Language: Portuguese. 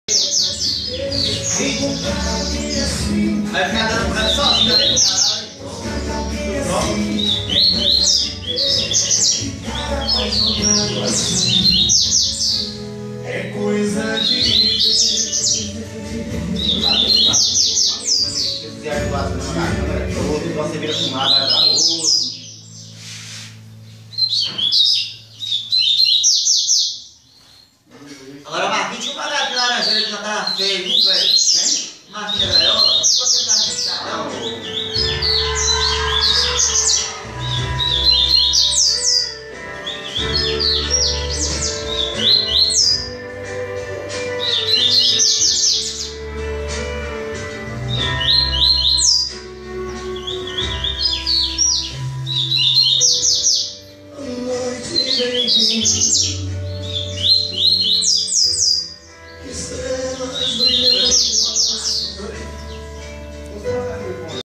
Vai ficar dando pra sozinho, né? É coisa de você vira fumar, vai pra outro. Agora, Marquinhos, tinha uma laranjeira que já tava feio.